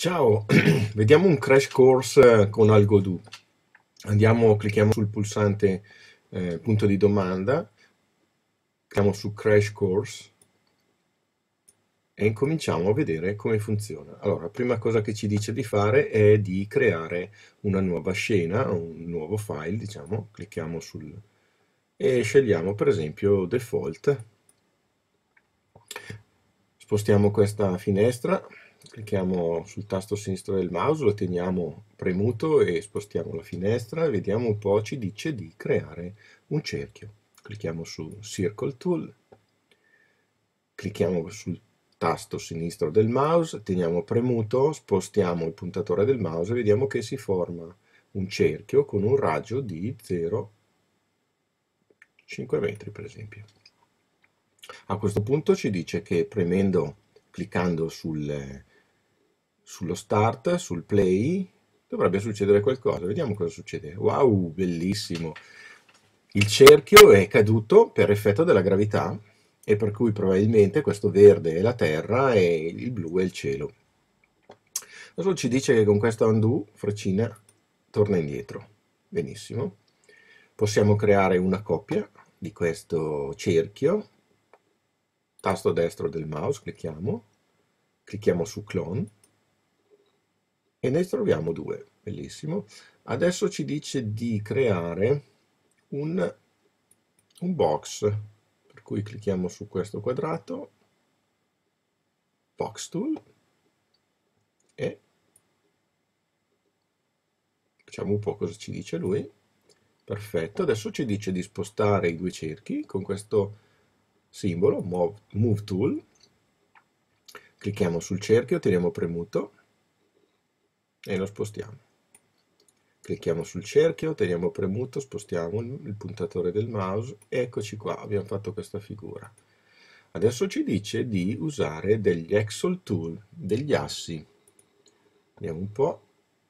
Ciao, vediamo un crash course con AlgoDo. Clicchiamo sul pulsante punto di domanda, clicchiamo su Crash Course e incominciamo a vedere come funziona. Allora, la prima cosa che ci dice di fare è di creare una nuova scena, un nuovo file, diciamo, clicchiamo sul e scegliamo per esempio default. Spostiamo questa finestra, clicchiamo sul tasto sinistro del mouse, lo teniamo premuto e spostiamo la finestra e vediamo un po', ci dice di creare un cerchio. Clicchiamo su Circle Tool, clicchiamo sul tasto sinistro del mouse, teniamo premuto, spostiamo il puntatore del mouse e vediamo che si forma un cerchio con un raggio di 0,5 metri per esempio. A questo punto ci dice che cliccando sullo start, sul play, dovrebbe succedere qualcosa. Vediamo cosa succede. Wow, bellissimo! Il cerchio è caduto per effetto della gravità e per cui probabilmente questo verde è la terra e il blu è il cielo. Adesso ci dice che con questo undo, freccina, torna indietro. Benissimo. Possiamo creare una copia di questo cerchio. Tasto destro del mouse, clicchiamo su clone e ne troviamo due. Bellissimo. Adesso ci dice di creare un box, per cui clicchiamo su questo quadrato, box tool, e facciamo un po' cosa ci dice lui. Perfetto, adesso ci dice di spostare i due cerchi con questo simbolo, move tool, clicchiamo sul cerchio, teniamo premuto e lo spostiamo. Clicchiamo sul cerchio, teniamo premuto, spostiamo il puntatore del mouse e eccoci qua, abbiamo fatto questa figura. Adesso ci dice di usare degli Axle Tool, degli assi. Vediamo un po'.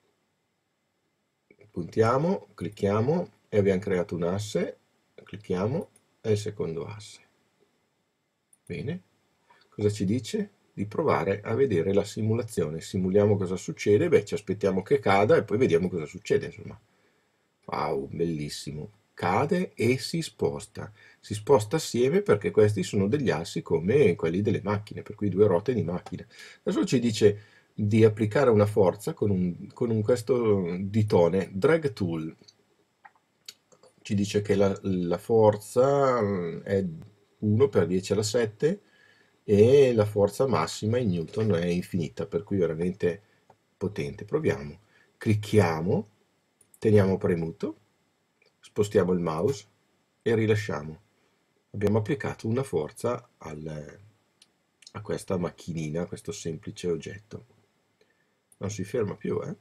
Puntiamo, clicchiamo e abbiamo creato un asse, clicchiamo e il secondo asse. Bene, cosa ci dice? Di provare a vedere la simulazione. Simuliamo cosa succede, beh ci aspettiamo che cada e poi vediamo cosa succede, insomma. Wow, bellissimo. Cade e si sposta. Si sposta assieme perché questi sono degli assi come quelli delle macchine, per cui due ruote di macchina. Adesso ci dice di applicare una forza con questo ditone, drag tool. Ci dice che la forza è 1 per 10 alla 7 e la forza massima in newton è infinita, per cui veramente potente. Proviamo. Clicchiamo, teniamo premuto, spostiamo il mouse e rilasciamo. Abbiamo applicato una forza a questa macchinina, a questo semplice oggetto. Non si ferma più, eh?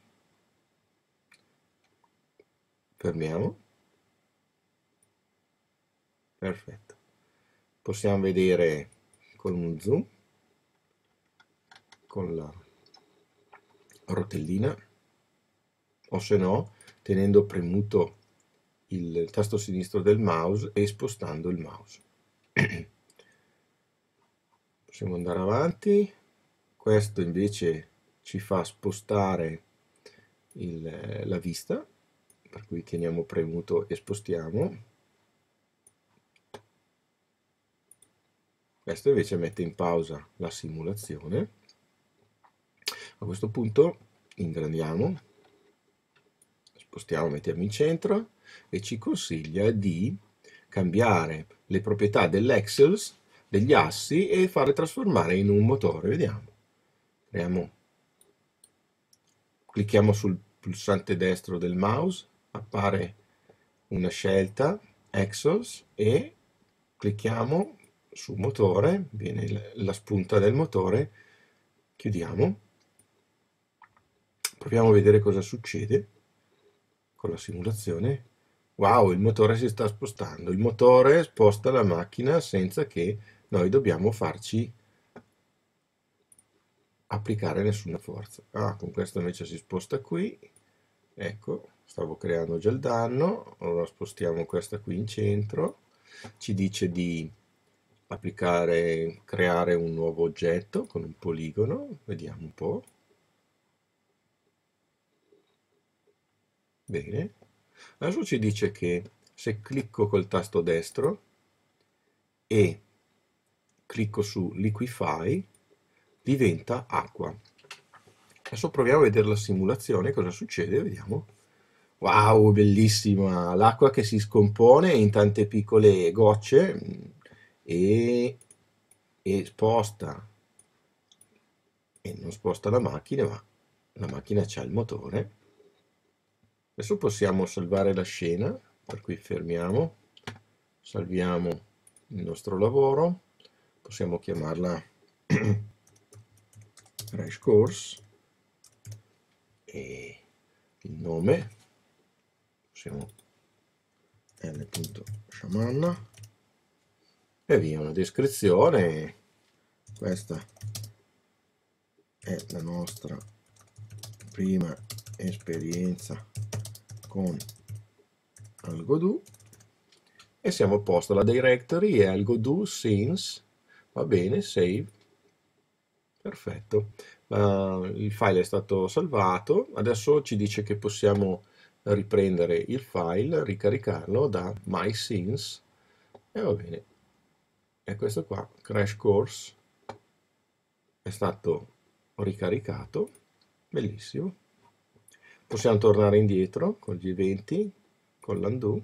Fermiamo. Perfetto. Possiamo vedere con un zoom, con la rotellina, o se no, tenendo premuto il tasto sinistro del mouse e spostando il mouse. Possiamo andare avanti. Questo invece ci fa spostare la vista, per cui teniamo premuto e spostiamo. Questo invece mette in pausa la simulazione. A questo punto ingrandiamo, spostiamo, mettiamo in centro e ci consiglia di cambiare le proprietà dell'axles, degli assi e farle trasformare in un motore. Vediamo. Clicchiamo sul pulsante destro del mouse, appare una scelta, Axles, e clicchiamo su motore, viene la spunta del motore, chiudiamo, proviamo a vedere cosa succede con la simulazione. Wow, il motore si sta spostando, il motore sposta la macchina senza che noi dobbiamo farci applicare nessuna forza. Con questo invece si sposta qui, ecco, stavo creando già il danno, ora spostiamo questa qui in centro, ci dice di creare un nuovo oggetto con un poligono, vediamo un po', Bene. Adesso ci dice che se clicco col tasto destro e clicco su Liquify, diventa acqua. Adesso proviamo a vedere la simulazione, cosa succede, vediamo. Wow, bellissima! L'acqua che si scompone in tante piccole gocce e sposta, e non sposta la macchina, ma la macchina c'ha il motore. Adesso possiamo salvare la scena, per cui fermiamo, salviamo il nostro lavoro, possiamo chiamarla Crash Course e il nome, possiamo N.Shamanna e via una descrizione. Questa è la nostra prima esperienza con AlgoDo e siamo a posto. La directory è AlgoDo Scenes, va bene, save, perfetto. Il file è stato salvato, adesso ci dice che possiamo riprendere il file, ricaricarlo da My Scenes e va bene. E questo qua, Crash Course, è stato ricaricato, bellissimo. Possiamo tornare indietro con gli eventi, con l'undo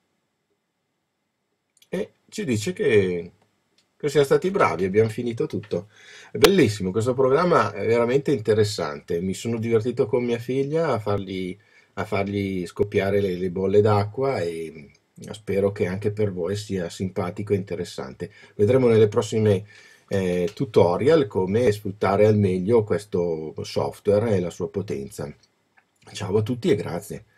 e ci dice che siamo stati bravi, abbiamo finito tutto. È bellissimo, questo programma è veramente interessante. Mi sono divertito con mia figlia a fargli scoppiare le bolle d'acqua e spero che anche per voi sia simpatico e interessante. Vedremo nelle prossime tutorial come sfruttare al meglio questo software e la sua potenza. Ciao a tutti e grazie.